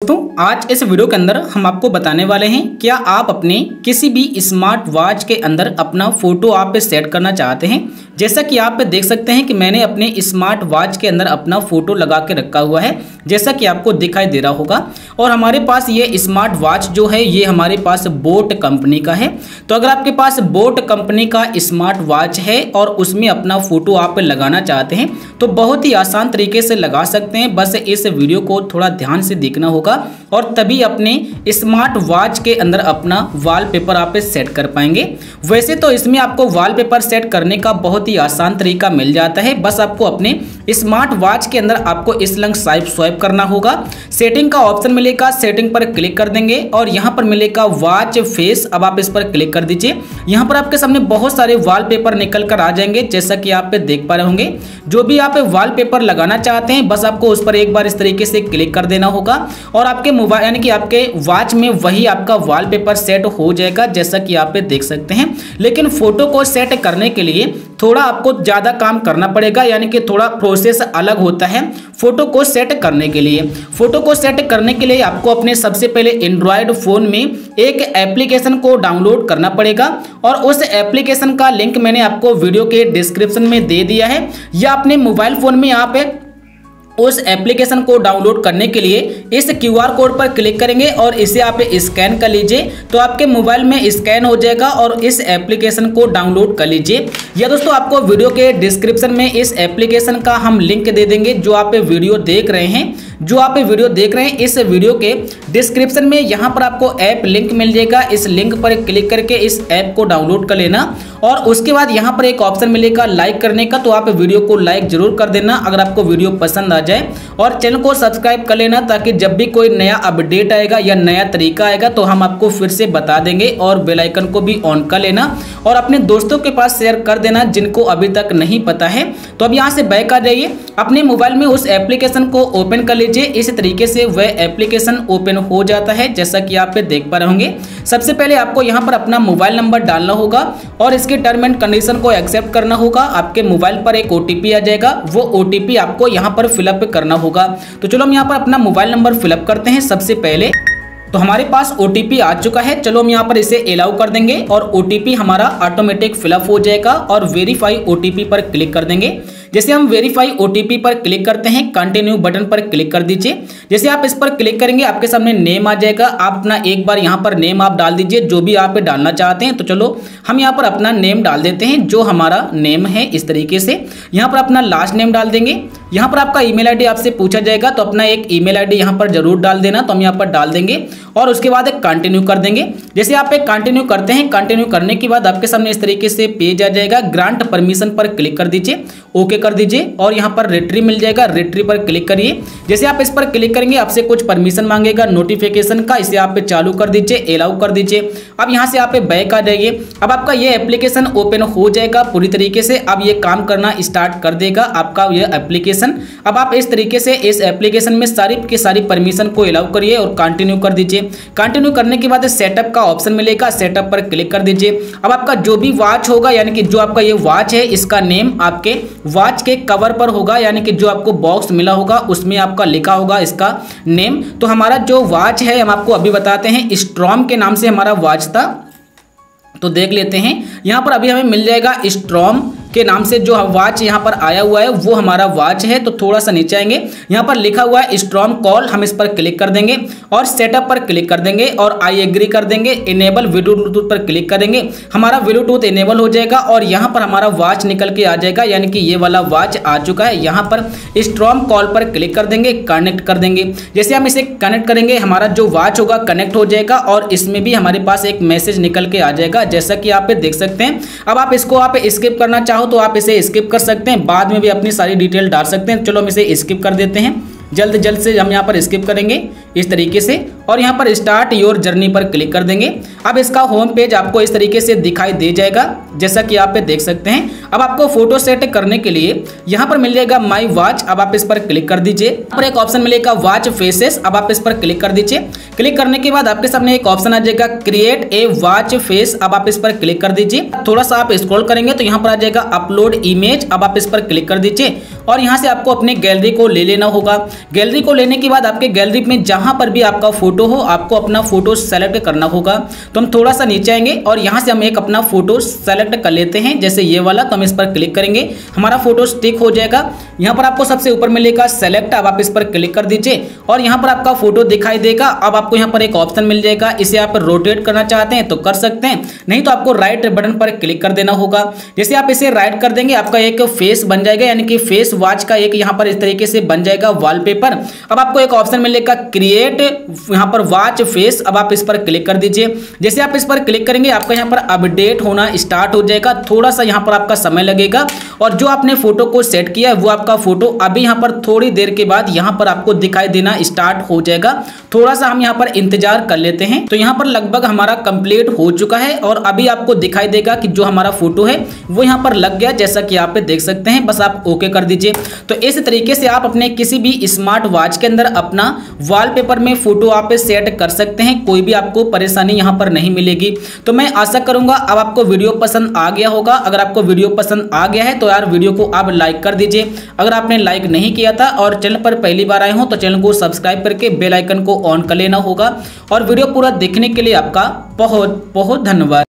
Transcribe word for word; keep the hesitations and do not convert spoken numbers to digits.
दोस्तों, आज इस वीडियो के अंदर हम आपको बताने वाले हैं क्या आप अपने किसी भी स्मार्ट वॉच के अंदर अपना फोटो आप पे सेट करना चाहते हैं। जैसा कि आप पे देख सकते हैं कि मैंने अपने स्मार्ट वॉच के अंदर अपना फोटो लगा के रखा हुआ है, जैसा कि आपको दिखाई दे रहा होगा। और हमारे पास ये स्मार्ट वॉच जो है ये हमारे पास बोट कंपनी का है। तो अगर आपके पास बोट कंपनी का स्मार्ट वॉच है और उसमें अपना फोटो आप लगाना चाहते हैं तो बहुत ही आसान तरीके से लगा सकते हैं। बस इस वीडियो को थोड़ा ध्यान से देखना होगा और तभी अपने स्मार्ट वॉच के अंदर अपना वॉलपेपर आप सेट कर पाएंगे। वैसे तो इसमें आपको वॉलपेपर सेट करने का बहुत ही आसान तरीका मिल जाता है। बस आपको अपने स्मार्ट वॉच के अंदर आपको इस लंग स्वाइप स्वाइप करना होगा। सेटिंग का ऑप्शन मिलेगा, सेटिंग पर क्लिक कर देंगे और यहाँ पर मिलेगा वॉच फेस। अब आप इस पर क्लिक कर दीजिए। यहाँ पर आपके सामने बहुत सारे वॉलपेपर निकल कर आ जाएंगे, जैसा कि आप देख पा रहे होंगे। जो भी आप वॉलपेपर लगाना चाहते हैं बस आपको उस पर एक बार इस तरीके से क्लिक कर देना होगा और आपके मोबाइल यानी कि आपके वॉच में वही आपका वॉलपेपर सेट हो जाएगा, जैसा कि आप देख सकते हैं। लेकिन फोटो को सेट करने के लिए थोड़ा आपको ज़्यादा काम करना पड़ेगा, यानी कि थोड़ा प्रोसेस अलग होता है फोटो को सेट करने के लिए। फोटो को सेट करने के लिए आपको अपने सबसे पहले एंड्रॉयड फ़ोन में एक एप्लीकेशन को डाउनलोड करना पड़ेगा और उस एप्लीकेशन का लिंक मैंने आपको वीडियो के डिस्क्रिप्शन में दे दिया है। या अपने मोबाइल फ़ोन में आप उस एप्लीकेशन को डाउनलोड करने के लिए इस क्यू आर कोड पर क्लिक करेंगे और इसे आप स्कैन कर लीजिए तो आपके मोबाइल में स्कैन हो जाएगा और इस एप्लीकेशन को डाउनलोड कर लीजिए। या दोस्तों आपको वीडियो के डिस्क्रिप्शन में इस एप्लीकेशन का हम लिंक दे देंगे। जो आप वीडियो देख रहे हैं जो आप वीडियो देख रहे हैं इस वीडियो के डिस्क्रिप्शन में यहाँ पर आपको ऐप लिंक मिल जाएगा। इस लिंक पर क्लिक करके इस ऐप को डाउनलोड कर लेना और उसके बाद यहाँ पर एक ऑप्शन मिलेगा लाइक करने का, तो आप वीडियो को लाइक जरूर कर देना अगर आपको वीडियो पसंद आ जाए। और चैनल को सब्सक्राइब कर लेना ताकि जब भी कोई नया अपडेट आएगा या नया तरीका आएगा तो हम आपको फिर से बता देंगे। और बेल आइकन को भी ऑन कर लेना और अपने दोस्तों के पास शेयर कर देना जिनको अभी तक नहीं पता है। तो अब यहाँ से बैक आ जाइए, अपने मोबाइल में उस एप्लीकेशन को ओपन कर लीजिए। इस तरीके से वह एप्लीकेशन ओपन हो जाता है, जैसा कि आप देख पा रहे होंगे। सबसे पहले आपको यहाँ पर अपना मोबाइल नंबर डालना होगा और इसके टर्म एंड कंडीशन को एक्सेप्ट करना होगा। आपके मोबाइल पर एक ओटीपी आ जाएगा, वो ओटीपी आपको यहाँ पर फिलअप करना होगा। तो चलो हम यहाँ पर अपना मोबाइल नंबर फिलअप करते हैं। सबसे पहले तो हमारे पास ओटीपी आ चुका है, चलो हम यहाँ पर इसे अलाउ कर देंगे और ओटीपी हमारा ऑटोमेटिक फिलअप हो जाएगा और वेरीफाई ओटीपी पर क्लिक कर देंगे। जैसे हम वेरीफाई ओटीपी पर क्लिक करते हैं कंटिन्यू बटन पर क्लिक कर दीजिए। जैसे आप इस पर क्लिक करेंगे आपके सामने नेम आ जाएगा। आप अपना एक बार यहाँ पर नेम आप डाल दीजिए जो भी आप डालना चाहते हैं। तो चलो हम यहाँ पर अपना नेम डाल देते हैं जो हमारा नेम है। इस तरीके से यहाँ पर अपना लास्ट नेम डाल देंगे। यहाँ पर आपका ईमेल आईडी आपसे पूछा जाएगा तो अपना एक ईमेल आईडी यहाँ पर जरूर डाल देना। तो हम यहाँ पर डाल देंगे और उसके बाद एक कंटिन्यू कर देंगे। जैसे आप एक कंटिन्यू करते हैं, कंटिन्यू करने के बाद आपके सामने इस तरीके से पेज आ जाएगा। ग्रांट परमिशन पर क्लिक कर दीजिए, ओके कर दीजिए और यहाँ पर रिट्री मिल जाएगा, रिट्री पर क्लिक करिए। जैसे आप इस पर क्लिक करेंगे आपसे कुछ परमिशन मांगेगा नोटिफिकेशन का, इसे आप चालू कर दीजिए, अलाउ कर दीजिए। अब यहाँ से आप बैक आ जाइए। अब आपका ये एप्लीकेशन ओपन हो जाएगा पूरी तरीके से। अब ये काम करना स्टार्ट कर देगा आपका ये एप्लीकेशन। अब आप इस तरीके से इस एप्लीकेशन में सारी की सारी परमिशन को अलाउ करिए और कंटिन्यू कर दीजिए। कंटिन्यू करने के बाद सेटअप का ऑप्शन मिलेगा, सेटअप पर क्लिक कर दीजिए। अब आपका जो भी वॉच होगा यानी कि जो आपका ये वॉच है इसका नेम आपके वॉच के कवर पर होगा, यानी कि जो आपको बॉक्स मिला होगा उसमें आपका लिखा होगा इसका नेम। तो हमारा जो वॉच है हम आपको अभी बताते हैं, स्ट्रॉम के नाम से हमारा वॉच था। तो देख लेते हैं यहाँ पर अभी हमें मिल जाएगा स्ट्रॉम के नाम से जो वॉच यहाँ पर आया हुआ है वो हमारा वॉच है। तो थोड़ा सा नीचे आएंगे, यहाँ पर लिखा हुआ है स्ट्रॉम कॉल, हम इस पर क्लिक कर देंगे और सेटअप पर क्लिक कर देंगे और आई एग्री कर देंगे। इनेबल वीडियो ब्लूटूथ पर क्लिक करेंगे, हमारा ब्लूटूथ इनेबल हो जाएगा और यहाँ पर हमारा वॉच निकल के आ जाएगा, यानी कि ये वाला वॉच आ चुका है। यहाँ पर स्ट्रॉम कॉल पर क्लिक कर देंगे, कनेक्ट कर देंगे। जैसे हम इसे कनेक्ट करेंगे हमारा जो वॉच होगा कनेक्ट हो जाएगा और इसमें भी हमारे पास एक मैसेज निकल के आ जाएगा, जैसा कि आप देख सकते हैं। अब आप इसको आप स्किप करना चाहो तो आप इसे स्किप कर सकते हैं, बाद में भी अपनी सारी डिटेल डाल सकते हैं। चलो हम इसे स्किप कर देते हैं, जल्द जल्द से हम यहाँ पर स्किप करेंगे इस तरीके से और यहाँ पर स्टार्ट योर जर्नी पर क्लिक कर देंगे। अब इसका होम पेज आपको इस तरीके से दिखाई दे जाएगा, जैसा कि आप पे देख सकते हैं। अब आपको फोटो सेट करने के लिए यहाँ पर मिल जाएगा माई वॉच, अब आप इस पर क्लिक कर दीजिए। यहाँ पर एक ऑप्शन मिलेगा वॉच फेसेस, अब आप इस पर क्लिक कर दीजिए। क्लिक करने के बाद आपके सामने एक ऑप्शन आ जाएगा क्रिएट ए वॉच फेस, अब आप इस पर क्लिक कर दीजिए। थोड़ा सा आप स्क्रॉल करेंगे तो यहाँ पर आ जाएगा अपलोड इमेज, अब आप इस पर क्लिक कर दीजिए और यहाँ से आपको अपने गैलरी को ले लेना होगा। गैलरी को लेने के बाद आपके गैलरी में जहां पर भी आपका फोटो हो आपको अपना फोटो सेलेक्ट करना होगा। तो हम थोड़ा सा नीचे आएंगे और यहाँ से हम एक अपना फोटो सेलेक्ट कर लेते हैं, जैसे ये वाला। तो हम इस पर क्लिक करेंगे, हमारा फोटो स्टिक हो जाएगा। यहाँ पर आपको सबसे ऊपर मिलेगा सेलेक्ट, अब आप इस पर क्लिक कर दीजिए और यहाँ पर आपका फोटो दिखाई देगा। अब आपको यहाँ पर एक ऑप्शन मिल जाएगा, इसे आप रोटेट करना चाहते हैं तो कर सकते हैं, नहीं तो आपको राइट बटन पर क्लिक कर देना होगा। जैसे आप इसे राइट कर देंगे आपका एक फेस बन जाएगा, यानी कि फेस वॉच का एक यहाँ पर इस तरीके से बन जाएगा वॉलपेपर। अब आपको एक ऑप्शन मिलेगा क्रिएट यहाँ पर वॉच फेस, अब आप इस पर क्लिक कर दीजिए। जैसे आप इस पर क्लिक करेंगे आपका यहाँ पर अपडेट होना स्टार्ट हो जाएगा। थोड़ा सा यहाँ पर आपका समय लगेगा और जो आपने फोटो को सेट किया है वो आपका फोटो अभी यहाँ पर थोड़ी देर के बाद यहाँ पर आपको दिखाई देना स्टार्ट हो जाएगा। थोड़ा सा हम यहाँ पर इंतजार कर लेते हैं। तो यहाँ पर लगभग हमारा कंप्लीट हो चुका है और अभी आपको दिखाई देगा कि जो हमारा फोटो है वो यहाँ पर लग गया, जैसा कि आप देख सकते हैं। बस आप ओके कर दीजिए। तो इस तरीके से आप अपने किसी भी स्मार्ट वॉच के अंदर अपना वॉलपेपर में फोटो आप सेट कर सकते हैं, कोई भी आपको परेशानी यहाँ पर नहीं मिलेगी। तो मैं आशा करूंगा अब आपको वीडियो पसंद आ गया होगा। अगर आपको वीडियो पसंद आ गया है तो यार वीडियो को आप लाइक कर दीजिए। अगर आपने लाइक नहीं किया था और चैनल पर पहली बार आए हो तो चैनल को सब्सक्राइब करके बेल आइकन को ऑन कर लेना होगा। और वीडियो पूरा देखने के लिए आपका बहुत बहुत धन्यवाद।